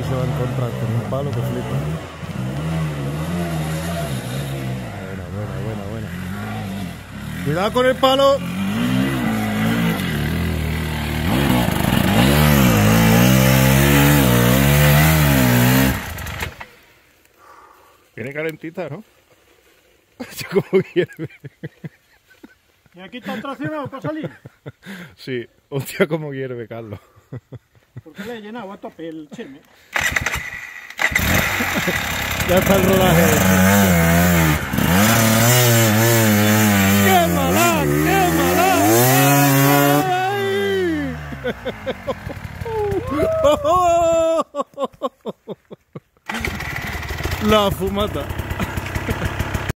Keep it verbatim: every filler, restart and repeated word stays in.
se va a encontrar con un palo que flipa. Buena, buena, buena, buena. ¡Cuidado con el palo! Viene calentita, ¿no? Como hierve. ¿Y aquí está traccionado para salir? Sí, hostia, como hierve, Carlos. Porque le he llenado a tope el chisme. Ya está el rodaje. ¡Quémala! ¡Quémala! ¡Ay! La fumata.